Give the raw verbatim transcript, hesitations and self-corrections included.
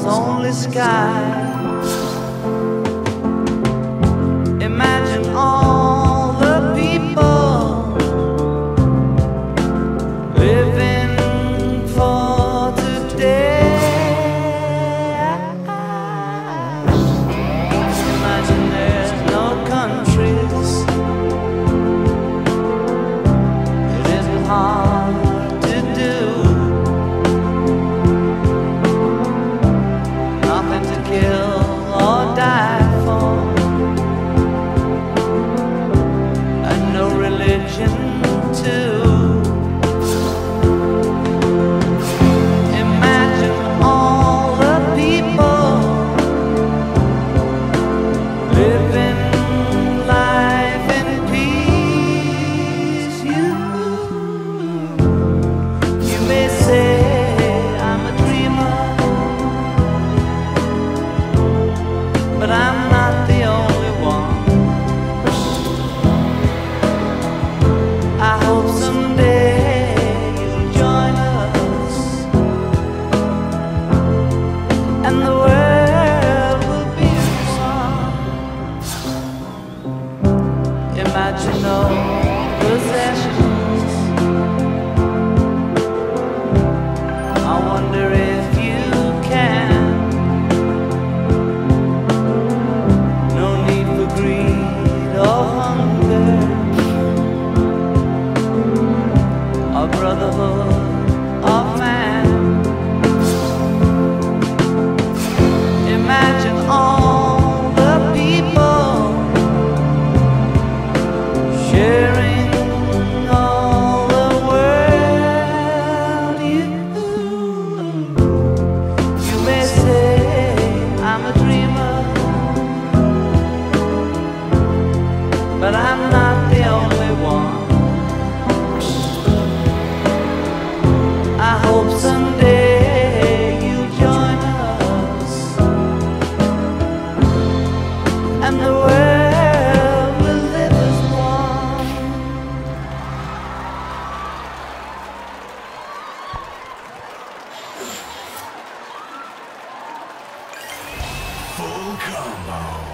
this only sky. Imagine all the people living for today. Imagine there's no countries. It isn't hard to do. Nothing to kill or die for, and no religion too. Imagine all the people living life in peace. You, you may say I'm a dreamer, but I'm not the only one. I hope someday you'll join us, and the world will be a song. Imagine no possessions. I wonder if you can. No need for greed or hunger, a brotherhood of man. Imagine all the people sharing all the world. You, you may say I'm a dreamer, but I'm not the only one. I hope someday you'll join us, and the world will live as one. Full combo.